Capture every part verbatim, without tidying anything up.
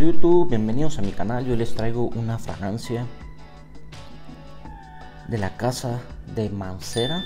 YouTube, bienvenidos a mi canal. Yo les traigo una fragancia de la casa de Mancera,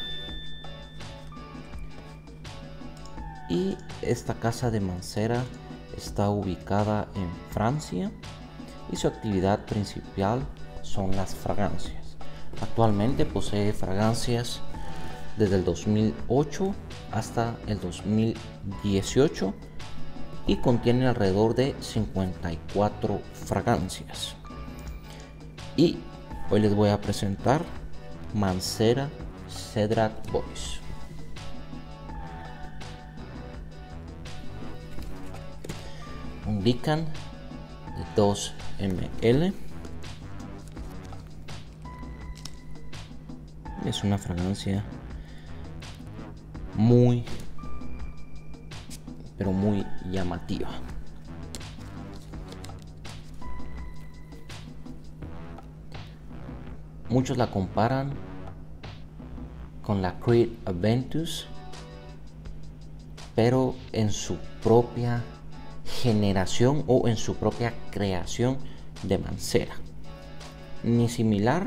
y esta casa de Mancera está ubicada en Francia y su actividad principal son las fragancias. Actualmente posee fragancias desde el dos mil ocho hasta el dos mil dieciocho y contiene alrededor de cincuenta y cuatro fragancias. Y hoy les voy a presentar Mancera Cedrat Boys. Un Lican de dos mililitros. Es una fragancia muy pero muy llamativa. Muchos la comparan con la Creed Aventus, pero en su propia generación o en su propia creación de Mancera. Ni similar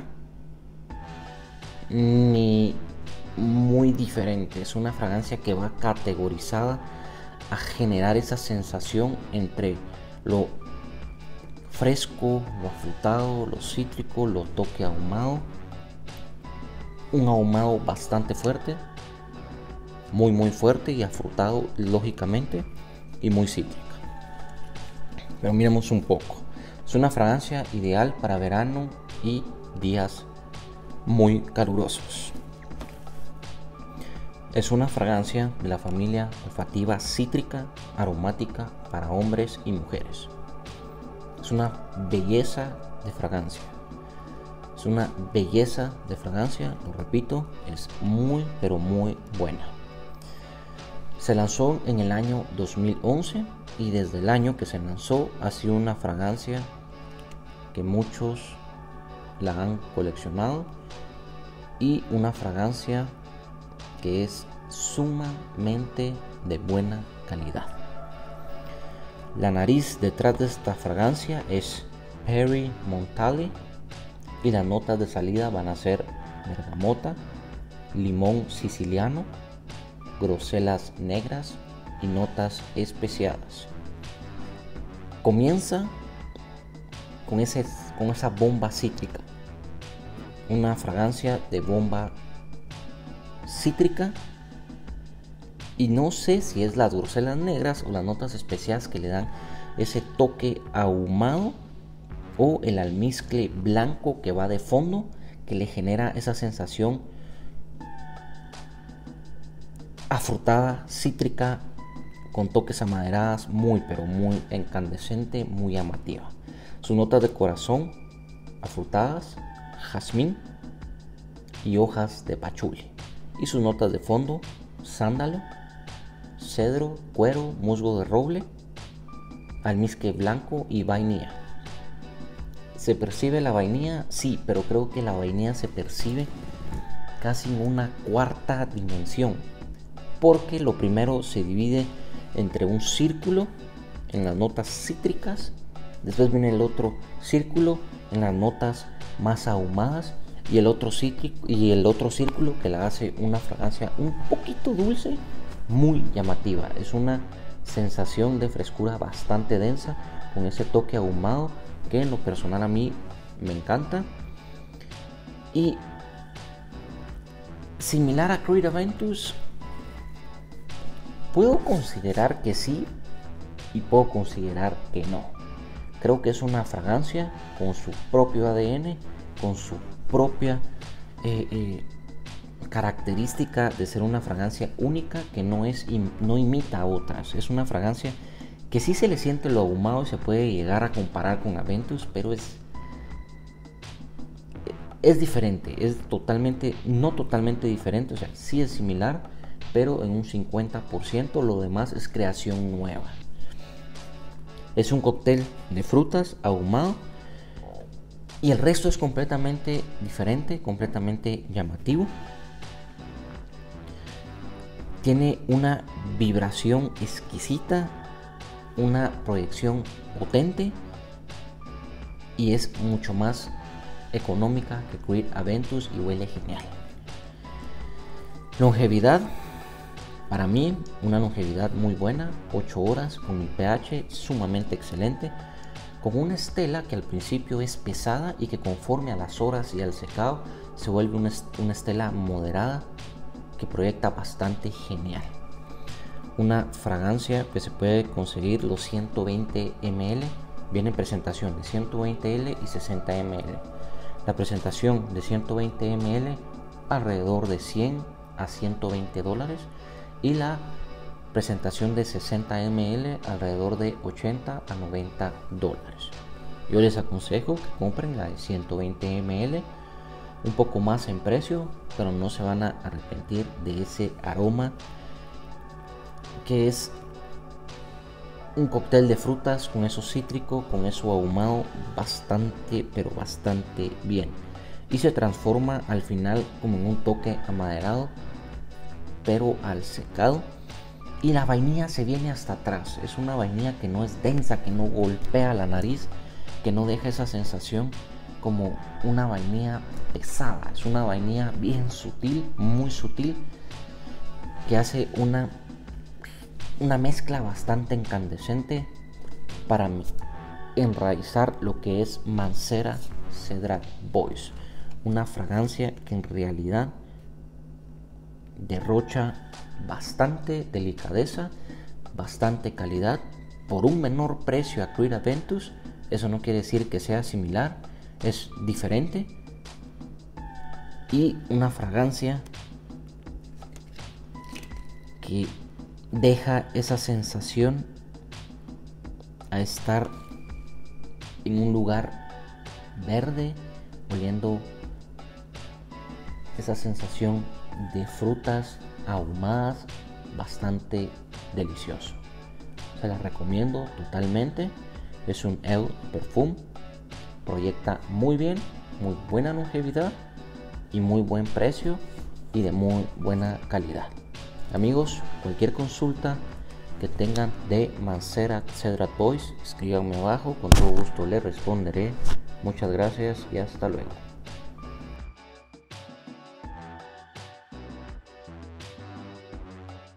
ni muy diferente. Es una fragancia que va categorizada a generar esa sensación entre lo fresco, lo afrutado, lo cítrico, lo toque ahumado. Un ahumado bastante fuerte, muy muy fuerte y afrutado lógicamente, y muy cítrica. Pero miremos un poco. Es una fragancia ideal para verano y días muy calurosos. Es una fragancia de la familia olfativa cítrica aromática para hombres y mujeres. Es una belleza de fragancia. Es una belleza de fragancia, lo repito, es muy pero muy buena. Se lanzó en el año dos mil once y desde el año que se lanzó ha sido una fragancia que muchos la han coleccionado, y una fragancia que es sumamente de buena calidad. La nariz detrás de esta fragancia es Perry Montale y las notas de salida van a ser bergamota, limón siciliano, groselas negras y notas especiadas. Comienza con, ese, con esa bomba cítrica, una fragancia de bomba cítrica, y no sé si es las groselas negras o las notas especiadas que le dan ese toque ahumado, o el almizcle blanco que va de fondo que le genera esa sensación afrutada, cítrica, con toques amaderadas, muy pero muy incandescente, muy llamativa. Sus notas de corazón afrutadas, jazmín y hojas de pachuli, y sus notas de fondo sándalo, cedro, cuero, musgo de roble, almizcle blanco y vainilla. ¿Se percibe la vainilla? Sí, pero creo que la vainilla se percibe casi en una cuarta dimensión, porque lo primero se divide entre un círculo en las notas cítricas, después viene el otro círculo en las notas más ahumadas, y el otro cítrico y el otro círculo que la hace una fragancia un poquito dulce, muy llamativa. Es una sensación de frescura bastante densa con ese toque ahumado que en lo personal a mí me encanta. Y similar a Creed Aventus, puedo considerar que sí y puedo considerar que no. Creo que es una fragancia con su propio A D N, con su propia eh, eh, característica de ser una fragancia única, que no es no imita a otras. Es una fragancia que sí se le siente lo ahumado y se puede llegar a comparar con Aventus, pero es es diferente, es totalmente, no totalmente diferente, o sea, sí es similar, pero en un cincuenta por ciento. Lo demás es creación nueva. Es un cóctel de frutas ahumado, y el resto es completamente diferente, completamente llamativo. Tiene una vibración exquisita, una proyección potente y es mucho más económica que Creed Aventus y huele genial. Longevidad, para mí una longevidad muy buena, ocho horas con mi pH sumamente excelente, con una estela que al principio es pesada y que conforme a las horas y al secado se vuelve una, una estela moderada que proyecta bastante genial. Una fragancia que se puede conseguir los ciento veinte mililitros, viene en presentación de ciento veinte mililitros y sesenta mililitros. La presentación de ciento veinte mililitros alrededor de cien a ciento veinte dólares y la presentación de sesenta mililitros alrededor de ochenta a noventa dólares. Yo les aconsejo que compren la de ciento veinte mililitros, un poco más en precio, pero no se van a arrepentir de ese aroma que es un cóctel de frutas con eso cítrico, con eso ahumado bastante, pero bastante bien, y se transforma al final como en un toque amaderado, pero al secado, y la vainilla se viene hasta atrás. Es una vainilla que no es densa, que no golpea la nariz, que no deja esa sensación como una vainilla pesada. Es una vainilla bien sutil, muy sutil, que hace una una mezcla bastante incandescente para enraizar lo que es Mancera Cedrat Bois, una fragancia que en realidad derrocha bastante delicadeza, bastante calidad por un menor precio a Creed Aventus. Eso no quiere decir que sea similar, es diferente, y una fragancia que deja esa sensación a estar en un lugar verde, oliendo esa sensación de frutas ahumadas, bastante delicioso. Se la recomiendo totalmente. Es un Eau de Parfum, proyecta muy bien, muy buena longevidad y muy buen precio y de muy buena calidad. Amigos, cualquier consulta que tengan de Mancera Cedrat Bois, escríbanme abajo, con todo gusto les responderé. Muchas gracias y hasta luego.